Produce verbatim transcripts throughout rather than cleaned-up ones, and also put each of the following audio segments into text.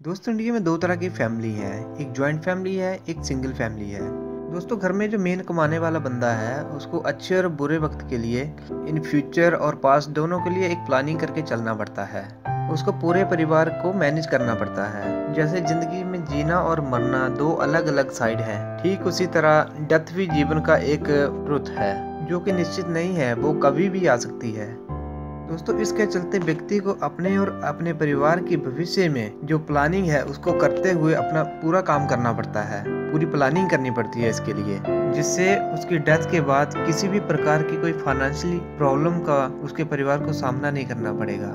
दोस्तों इंडिया में दो तरह की फैमिली है, एक जॉइंट फैमिली है, एक सिंगल फैमिली है। दोस्तों घर में जो मेन कमाने वाला बंदा है उसको अच्छे और बुरे वक्त के लिए, इन फ्यूचर और पास्ट दोनों के लिए एक प्लानिंग करके चलना पड़ता है। उसको पूरे परिवार को मैनेज करना पड़ता है। जैसे जिंदगी में जीना और मरना दो अलग अलग साइड है, ठीक उसी तरह डेथ भी जीवन का एक रुत है जो कि निश्चित नहीं है, वो कभी भी आ सकती है। दोस्तों इसके चलते व्यक्ति को अपने और अपने परिवार की भविष्य में जो प्लानिंग है उसको करते हुए अपना पूरा काम करना पड़ता है, पूरी प्लानिंग करनी पड़ती है इसके लिए, जिससे उसकी डेथ के बाद किसी भी प्रकार की कोई फाइनेंशियली प्रॉब्लम का उसके परिवार को सामना नहीं करना पड़ेगा।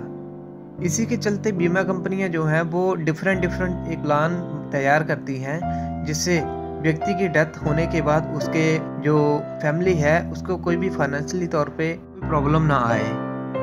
इसी के चलते बीमा कंपनियां जो हैं वो डिफरेंट डिफरेंट एक प्लान तैयार करती हैं, जिससे व्यक्ति की डेथ होने के बाद उसके जो फैमिली है उसको कोई भी फाइनेंशियली तौर पे कोई प्रॉब्लम ना आए।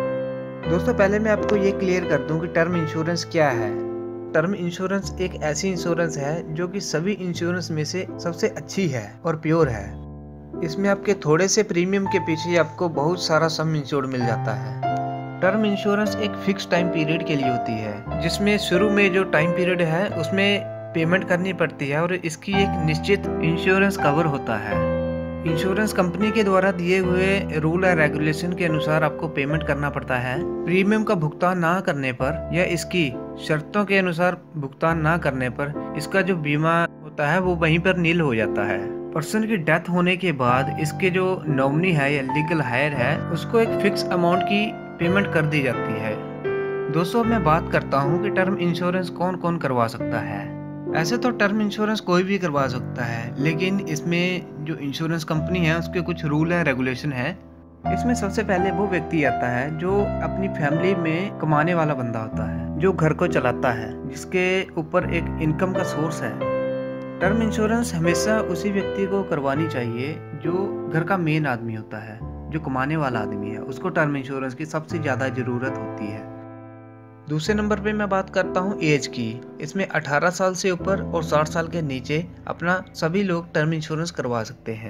दोस्तों पहले मैं आपको ये क्लियर कर दूं कि टर्म इंश्योरेंस क्या है। टर्म इंश्योरेंस एक ऐसी इंश्योरेंस है जो कि सभी इंश्योरेंस में से सबसे अच्छी है और प्योर है। इसमें आपके थोड़े से प्रीमियम के पीछे आपको बहुत सारा सम इंश्योर्ड मिल जाता है। टर्म इंश्योरेंस एक फिक्स टाइम पीरियड के लिए होती है, जिसमें शुरू में जो टाइम पीरियड है उसमें पेमेंट करनी पड़ती है और इसकी एक निश्चित इंश्योरेंस कवर होता है। इंश्योरेंस कंपनी के द्वारा दिए हुए रूल और रेगुलेशन के अनुसार आपको पेमेंट करना पड़ता है। प्रीमियम का भुगतान ना करने पर या इसकी शर्तों के अनुसार भुगतान ना करने पर इसका जो बीमा होता है वो वहीं पर नील हो जाता है। पर्सन की डेथ होने के बाद इसके जो नॉमिनी है या लीगल हायर है उसको एक फिक्स अमाउंट की पेमेंट कर दी जाती है। दोस्तों मैं बात करता हूँ कि टर्म इंश्योरेंस कौन कौन करवा सकता है। ऐसे तो टर्म इंश्योरेंस कोई भी करवा सकता है, लेकिन इसमें जो इंश्योरेंस कंपनी है उसके कुछ रूल है, रेगुलेशन है। इसमें सबसे पहले वो व्यक्ति आता है जो अपनी फैमिली में कमाने वाला बंदा होता है, जो घर को चलाता है, जिसके ऊपर एक इनकम का सोर्स है। टर्म इंश्योरेंस हमेशा उसी व्यक्ति को करवानी चाहिए जो घर का मेन आदमी होता है, जो कमाने वाला आदमी है, उसको टर्म इंश्योरेंस की सबसे ज़्यादा ज़रूरत होती है। दूसरे नंबर पे मैं बात करता हूँ एज की। इसमें अठारह साल से ऊपर और साठ साल के नीचे अपना सभी लोग टर्म इंश्योरेंस करवा सकते हैं।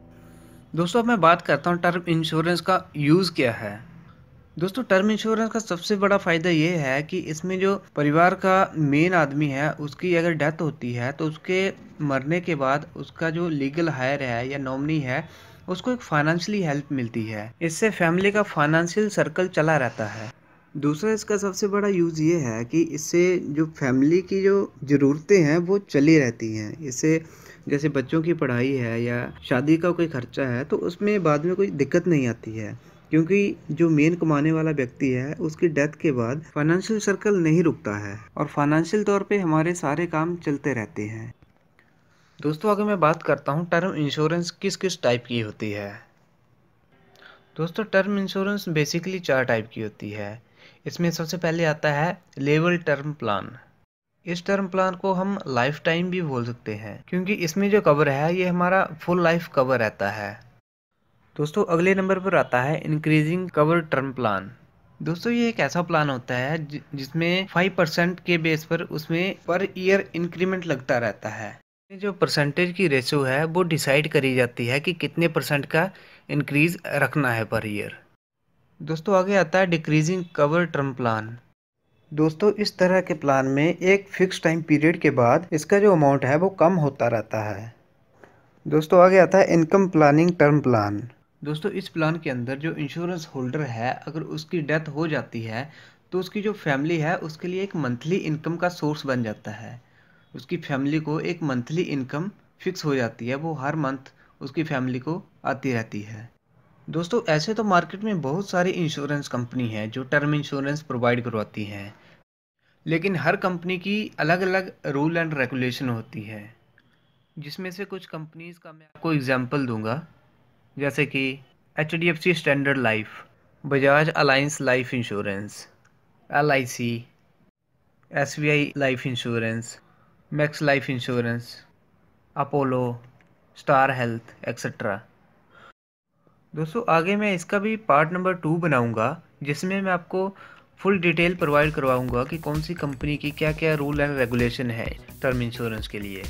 दोस्तों मैं बात करता हूँ टर्म इंश्योरेंस का यूज़ क्या है। दोस्तों टर्म इंश्योरेंस का सबसे बड़ा फ़ायदा ये है कि इसमें जो परिवार का मेन आदमी है उसकी अगर डेथ होती है तो उसके मरने के बाद उसका जो लीगल हायर है या नॉमिनी है उसको एक फाइनेंशियली हेल्प मिलती है। इससे फैमिली का फाइनेंशियल सर्कल चला रहता है। दूसरा इसका सबसे बड़ा यूज़ ये है कि इससे जो फैमिली की जो ज़रूरतें हैं वो चली रहती हैं। इससे जैसे बच्चों की पढ़ाई है या शादी का कोई खर्चा है तो उसमें बाद में कोई दिक्कत नहीं आती है, क्योंकि जो मेन कमाने वाला व्यक्ति है उसकी डेथ के बाद फाइनेंशियल सर्कल नहीं रुकता है और फाइनेंशियल तौर पे हमारे सारे काम चलते रहते हैं। दोस्तों आगे मैं बात करता हूँ टर्म इंश्योरेंस किस किस टाइप की होती है। दोस्तों टर्म इंश्योरेंस बेसिकली चार टाइप की होती है। इसमें सबसे पहले आता है लेवल टर्म प्लान। इस टर्म प्लान को हम लाइफ टाइम भी बोल सकते हैं, क्योंकि इसमें जो कवर है ये हमारा फुल लाइफ कवर रहता है। दोस्तों अगले नंबर पर आता है इंक्रीजिंग कवर टर्म प्लान। दोस्तों ये एक ऐसा प्लान होता है जिसमें फाइव परसेंट के बेस पर उसमें पर ईयर इंक्रीमेंट लगता रहता है। जो परसेंटेज की रेशो है वो डिसाइड करी जाती है कि कितने परसेंट का इंक्रीज रखना है पर ईयर। दोस्तों आगे आता है डिक्रीजिंग कवर टर्म प्लान। दोस्तों इस तरह के प्लान में एक फिक्स टाइम पीरियड के बाद इसका जो अमाउंट है वो कम होता रहता है। दोस्तों आगे आता है इनकम प्लानिंग टर्म प्लान। दोस्तों इस प्लान के अंदर जो इंश्योरेंस होल्डर है अगर उसकी डेथ हो जाती है तो उसकी जो फैमिली है उसके लिए एक मंथली इनकम का सोर्स बन जाता है। उसकी फैमिली को एक मंथली इनकम फिक्स हो जाती है, वो हर मंथ उसकी फैमिली को आती रहती है। दोस्तों ऐसे तो मार्केट में बहुत सारी इंश्योरेंस कंपनी हैं जो टर्म इंश्योरेंस प्रोवाइड करवाती हैं, लेकिन हर कंपनी की अलग अलग रूल एंड रेगुलेशन होती है, जिसमें से कुछ कंपनीज का मैं आपको एग्जांपल दूंगा, जैसे कि H D F C Standard Life, Bajaj Allianz Life Insurance, L I C, S B I Life Insurance, Max Life Insurance, Apollo, Star Health etcetera. दोस्तों आगे मैं इसका भी पार्ट नंबर टू बनाऊंगा, जिसमें मैं आपको फुल डिटेल प्रोवाइड करवाऊंगा कि कौन सी कंपनी की क्या क्या रूल एंड रेगुलेशन है टर्म इंश्योरेंस के लिए।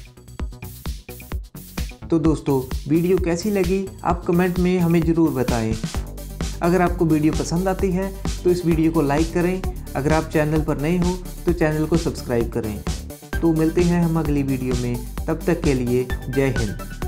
तो दोस्तों वीडियो कैसी लगी आप कमेंट में हमें ज़रूर बताएं। अगर आपको वीडियो पसंद आती है तो इस वीडियो को लाइक करें। अगर आप चैनल पर नए हो तो चैनल को सब्सक्राइब करें। तो मिलते हैं हम अगली वीडियो में, तब तक के लिए जय हिंद।